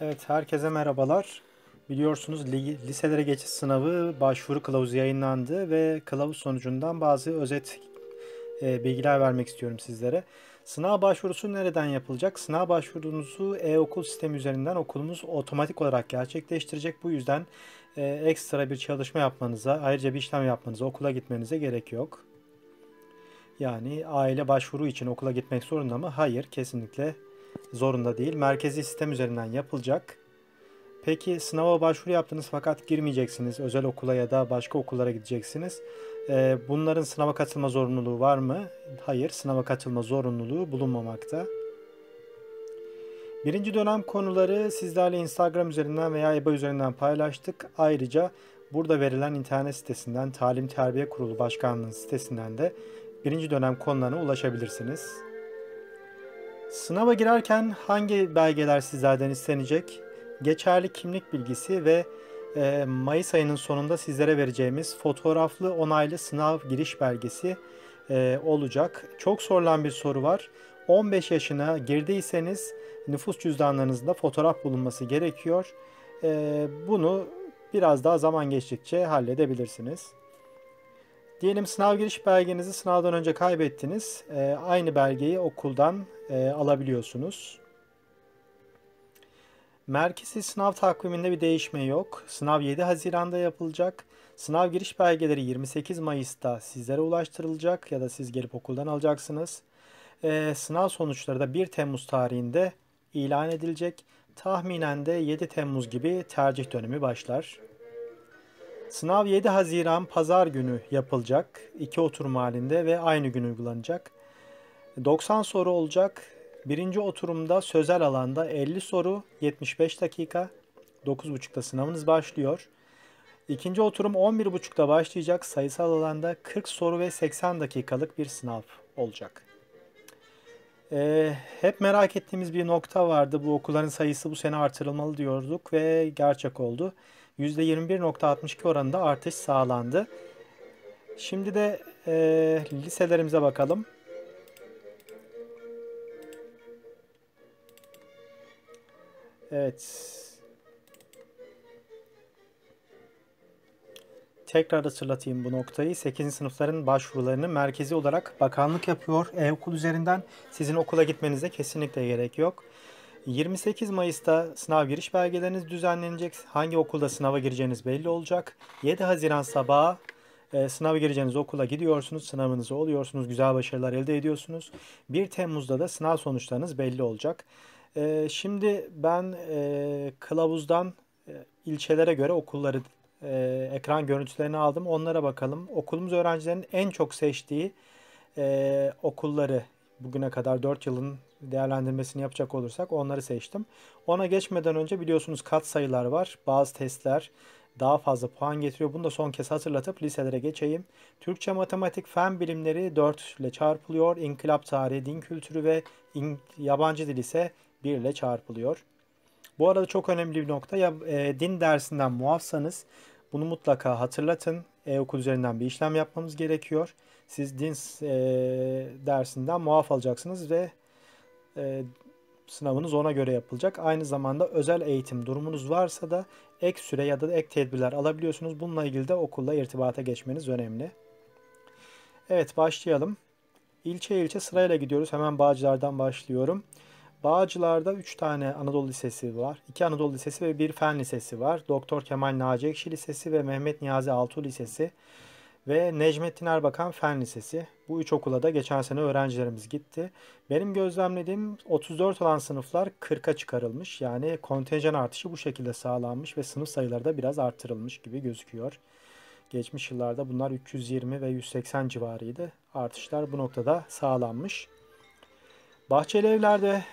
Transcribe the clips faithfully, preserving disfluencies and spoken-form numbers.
Evet, herkese merhabalar. Biliyorsunuz li- liselere geçiş sınavı başvuru kılavuzu yayınlandı ve kılavuz sonucundan bazı özet e, bilgiler vermek istiyorum sizlere. Sınav başvurusu nereden yapılacak? Sınav başvurunuzu e-okul sistemi üzerinden okulumuz otomatik olarak gerçekleştirecek. Bu yüzden e, ekstra bir çalışma yapmanıza, ayrıca bir işlem yapmanıza, okula gitmenize gerek yok. Yani aile başvuru için okula gitmek zorunda mı? Hayır, kesinlikle zorunda değil. Merkezi sistem üzerinden yapılacak. Peki sınava başvuru yaptınız fakat girmeyeceksiniz. Özel okula ya da başka okullara gideceksiniz. Ee, bunların sınava katılma zorunluluğu var mı? Hayır, sınava katılma zorunluluğu bulunmamakta. Birinci dönem konuları sizlerle Instagram üzerinden veya E B A üzerinden paylaştık. Ayrıca burada verilen internet sitesinden, Talim Terbiye Kurulu Başkanlığı sitesinden de birinci dönem konularına ulaşabilirsiniz. Sınava girerken hangi belgeler sizlerden istenecek? Geçerli kimlik bilgisi ve e, Mayıs ayının sonunda sizlere vereceğimiz fotoğraflı onaylı sınav giriş belgesi e, olacak. Çok sorulan bir soru var. on beş yaşına girdiyseniz nüfus cüzdanlarınızda fotoğraf bulunması gerekiyor. E, bunu biraz daha zaman geçtikçe halledebilirsiniz. Diyelim sınav giriş belgenizi sınavdan önce kaybettiniz. Ee, aynı belgeyi okuldan e, alabiliyorsunuz. Merkezi sınav takviminde bir değişme yok. Sınav yedi Haziran'da yapılacak. Sınav giriş belgeleri yirmi sekiz Mayıs'ta sizlere ulaştırılacak ya da siz gelip okuldan alacaksınız. Ee, sınav sonuçları da bir Temmuz tarihinde ilan edilecek. Tahminen de yedi Temmuz gibi tercih dönemi başlar. Sınav yedi Haziran Pazar günü yapılacak. İki oturum halinde ve aynı gün uygulanacak. doksan soru olacak. Birinci oturumda sözel alanda elli soru, yetmiş beş dakika. dokuz buçukta sınavınız başlıyor. İkinci oturum on bir buçukta başlayacak. Sayısal alanda kırk soru ve seksen dakikalık bir sınav olacak. Ee, hep merak ettiğimiz bir nokta vardı. Bu okulların sayısı bu sene artırılmalı diyorduk ve gerçek oldu. yüzde yirmi bir virgül altmış iki oranında artış sağlandı. Şimdi de e, liselerimize bakalım. Evet. Tekrar hatırlatayım bu noktayı. sekizinci sınıfların başvurularını merkezi olarak bakanlık yapıyor. E-okul üzerinden sizin okula gitmenize kesinlikle gerek yok. yirmi sekiz Mayıs'ta sınav giriş belgeleriniz düzenlenecek. Hangi okulda sınava gireceğiniz belli olacak. yedi Haziran sabahı e, sınava gireceğiniz okula gidiyorsunuz. Sınavınızı oluyorsunuz. Güzel başarılar elde ediyorsunuz. bir Temmuz'da da sınav sonuçlarınız belli olacak. E, şimdi ben e, kılavuzdan e, ilçelere göre okulları e, ekran görüntülerini aldım. Onlara bakalım. Okulumuz öğrencilerin en çok seçtiği e, okulları bugüne kadar dört yılın değerlendirmesini yapacak olursak onları seçtim. Ona geçmeden önce biliyorsunuz kat sayılar var. Bazı testler daha fazla puan getiriyor. Bunu da son kez hatırlatıp liselere geçeyim. Türkçe, matematik, fen bilimleri dört ile çarpılıyor. İnkılap tarihi, din kültürü ve in- yabancı dil ise bir ile çarpılıyor. Bu arada çok önemli bir nokta. Ya e, din dersinden muafsanız bunu mutlaka hatırlatın. E-okul üzerinden bir işlem yapmamız gerekiyor. Siz din e, dersinden muaf alacaksınız ve e, sınavınız ona göre yapılacak. Aynı zamanda özel eğitim durumunuz varsa da ek süre ya da ek tedbirler alabiliyorsunuz. Bununla ilgili de okulla irtibata geçmeniz önemli. Evet, başlayalım. İlçe ilçe sırayla gidiyoruz. Hemen Bağcılar'dan başlıyorum. Bağcılar'da üç tane Anadolu Lisesi var. iki Anadolu Lisesi ve bir Fen Lisesi var. Doktor Kemal Naci Ekşi Lisesi ve Mehmet Niyazi Altuğ Lisesi ve Necmettin Erbakan Fen Lisesi. Bu üç okula da geçen sene öğrencilerimiz gitti. Benim gözlemlediğim otuz dört olan sınıflar kırka çıkarılmış. Yani kontenjan artışı bu şekilde sağlanmış ve sınıf sayıları da biraz artırılmış gibi gözüküyor. Geçmiş yıllarda bunlar üç yüz yirmi ve yüz seksen civarıydı. Artışlar bu noktada sağlanmış. Bahçeli Evler'de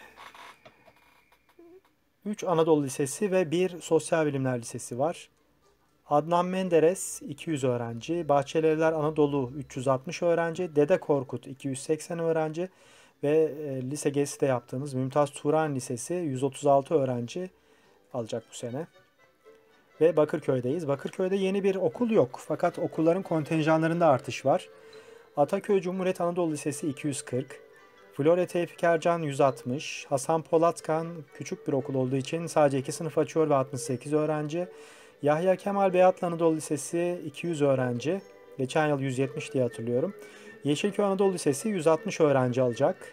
üç Anadolu Lisesi ve bir Sosyal Bilimler Lisesi var. Adnan Menderes iki yüz öğrenci, Bahçelievler Anadolu üç yüz altmış öğrenci, Dede Korkut iki yüz seksen öğrenci ve e, lise gezisi de yaptığımız Mümtaz Turan Lisesi yüz otuz altı öğrenci alacak bu sene. Ve Bakırköy'deyiz. Bakırköy'de yeni bir okul yok fakat okulların kontenjanlarında artış var. Ataköy Cumhuriyet Anadolu Lisesi iki yüz kırk, Florya Tevfik Ercan yüz altmış. Hasan Polatkan küçük bir okul olduğu için sadece iki sınıf açıyor ve altmış sekiz öğrenci. Yahya Kemal Beyatlı Anadolu Lisesi iki yüz öğrenci. Geçen yıl yüz yetmiş diye hatırlıyorum. Yeşilköy Anadolu Lisesi yüz altmış öğrenci alacak.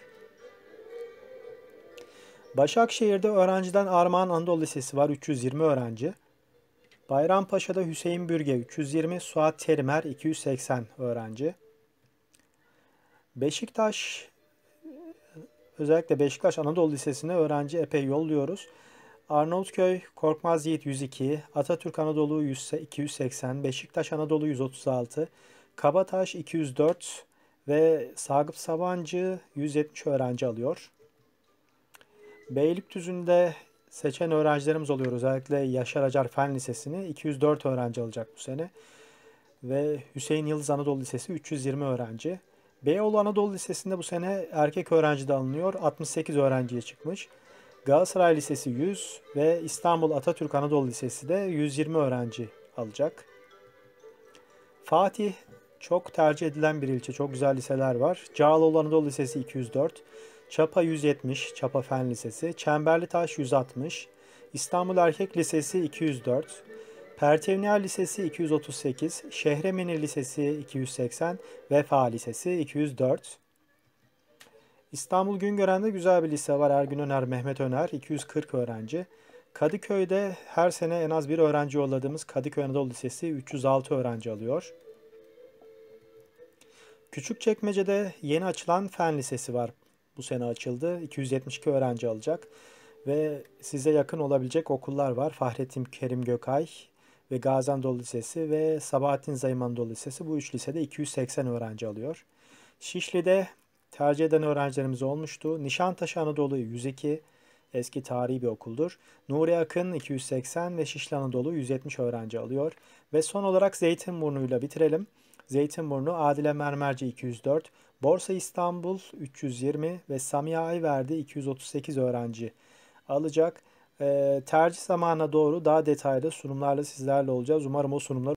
Başakşehir'de öğrenciden Armağan Anadolu Lisesi var, üç yüz yirmi öğrenci. Bayrampaşa'da Hüseyin Bürge üç yüz yirmi, Suat Terimer iki yüz seksen öğrenci. Beşiktaş, özellikle Beşiktaş Anadolu Lisesi'ne öğrenci epey yolluyoruz. Arnavutköy Korkmaz Yiğit yüz iki, Atatürk Anadolu iki yüz seksen, Beşiktaş Anadolu yüz otuz altı, Kabataş iki yüz dört ve Sagıp Sabancı yüz yetmiş öğrenci alıyor. Beylikdüzü'nde seçen öğrencilerimiz oluyor. Özellikle Yaşar Acar Fen Lisesi'ni iki yüz dört öğrenci alacak bu sene. Ve Hüseyin Yıldız Anadolu Lisesi üç yüz yirmi öğrenci. Beyoğlu Anadolu Lisesi'nde bu sene erkek öğrenci de alınıyor. altmış sekiz öğrenciye çıkmış. Galatasaray Lisesi yüz ve İstanbul Atatürk Anadolu Lisesi de yüz yirmi öğrenci alacak. Fatih çok tercih edilen bir ilçe. Çok güzel liseler var. Cağaloğlu Anadolu Lisesi iki yüz dört. Çapa yüz yetmiş, Çapa Fen Lisesi. Çemberlitaş yüz altmış. İstanbul Erkek Lisesi iki yüz dört. Pertevniyal Lisesi iki yüz otuz sekiz. Şehremini Lisesi iki yüz seksen. Vefa Lisesi iki yüz dört. İstanbul Güngören'de güzel bir lise var. Ergün Öner, Mehmet Öner iki yüz kırk öğrenci. Kadıköy'de her sene en az bir öğrenci yolladığımız Kadıköy Anadolu Lisesi üç yüz altı öğrenci alıyor. Küçükçekmece'de yeni açılan Fen Lisesi var. Bu sene açıldı. iki yüz yetmiş iki öğrenci alacak. Ve size yakın olabilecek okullar var. Fahrettin Kerim Gökay ve Gazi Anadolu Lisesi ve Sabahattin Zaim Anadolu Lisesi. Bu üç lisede iki yüz seksen öğrenci alıyor. Şişli'de tercih eden öğrencilerimiz olmuştu. Nişantaşı Anadolu yüz iki, eski tarihi bir okuldur. Nuri Akın iki yüz seksen ve Şişli Anadolu yüz yetmiş öğrenci alıyor. Ve son olarak Zeytinburnu'yla bitirelim. Zeytinburnu Adile Mermerci iki yüz dört, Borsa İstanbul üç yüz yirmi ve Samiha Ayverdi iki yüz otuz sekiz öğrenci alacak. Ee, tercih zamanına doğru daha detaylı sunumlarla sizlerle olacağız. Umarım o sunumlar